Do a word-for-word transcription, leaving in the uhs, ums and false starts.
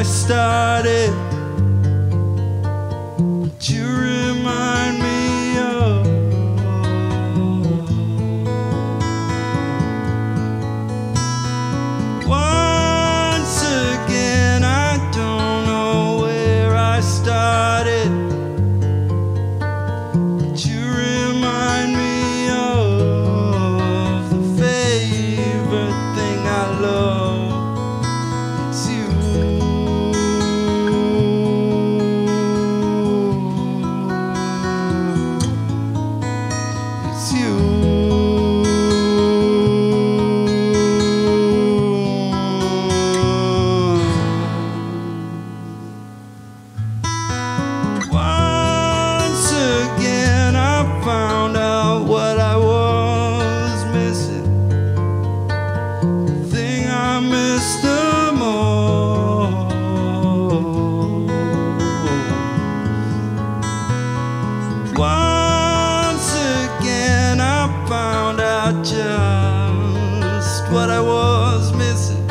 I started. You remind me of once again. I don't know where I started. You remind me of the favorite thing I love. It's you. It's you. Once again I found out what I was missing, the thing I missed the most. Once again I found out just what I was missing.